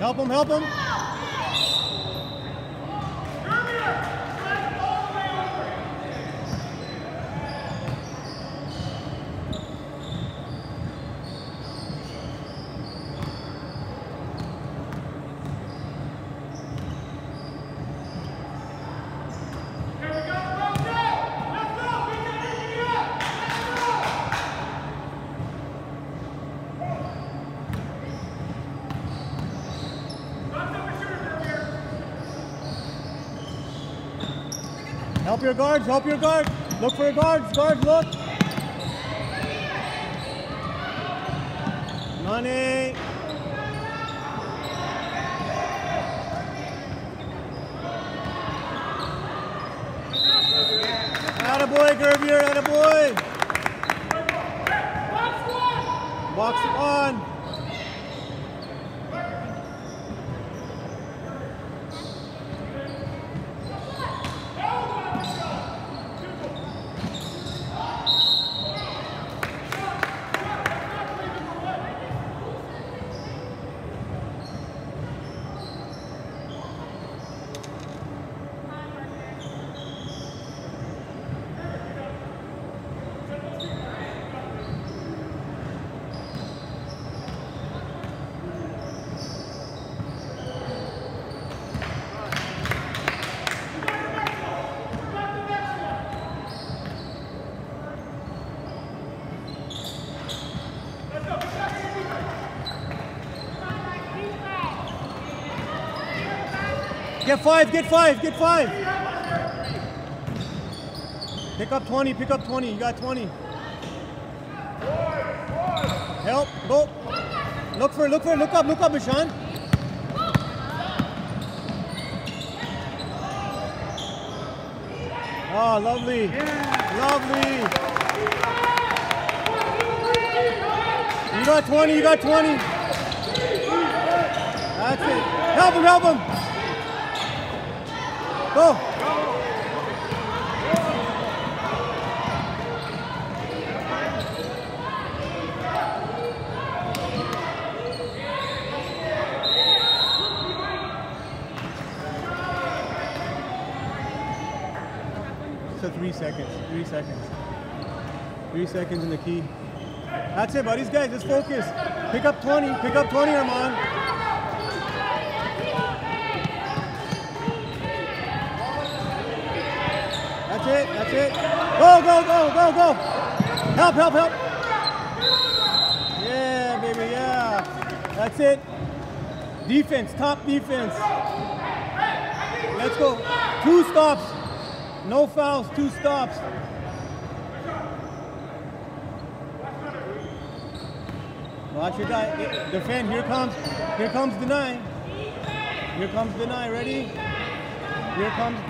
Help him, help him. Help your guards, help your guards. Look for your guards, guards, look. Money. Attaboy, Gervier, attaboy. Box one. Get five, get five, get five. Pick up 20, pick up 20. You got 20. Help, go. Look up, Ishan. Oh, lovely. Lovely. You got 20, you got 20. That's it. Help him, help him. Go. So 3 seconds, 3 seconds. 3 seconds in the key. That's it, buddies, guys, just focus. Pick up 20, Armand. That's it. Go, go, go, go, go. Help, help, help. Yeah, baby, yeah. That's it. Defense, top defense. Let's go. 2 stops. No fouls, 2 stops. Watch your guy. Defend. Here comes deny. Here comes deny. Ready? Here comes.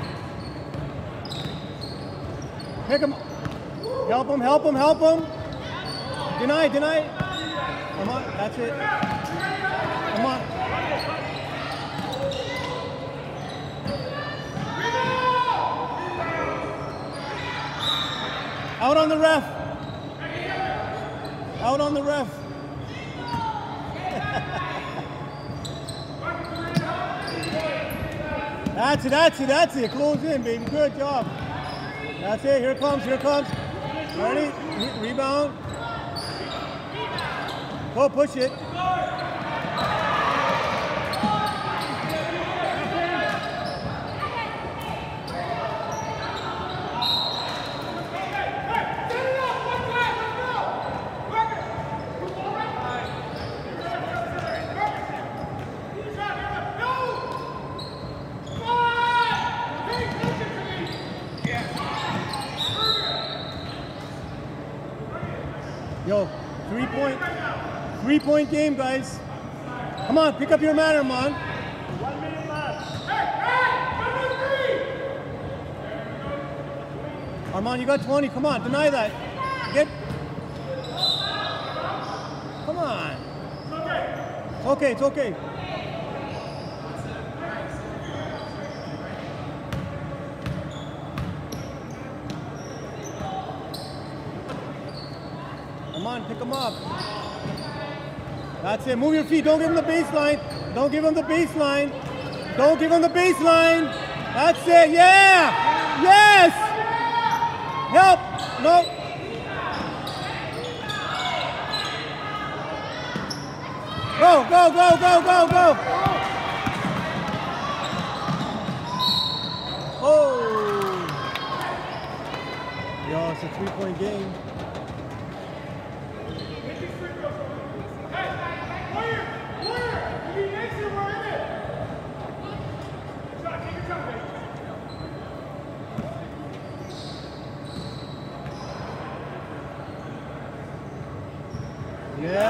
Pick him. Help him, help him, help him. Deny, deny. Come on, that's it. Come on. Out on the ref. Out on the ref. That's it, that's it, that's it. Close in, baby. Good job. That's it. Here comes, here comes. Ready? Rebound. Go, push it. Yo, 3-point game, guys. Come on, pick up your man, Armand. 1 minute left. Armand, you got 20. Come on, deny that. Get. Come on. It's okay, it's okay. Come on, pick him up. That's it. Move your feet. Don't give him the baseline. Don't give him the baseline. Don't give him the baseline. That's it. Yeah. Yes. Help. No. Go, go, go, go, go, go. Oh. Yo, it's a 3-point game. Yeah.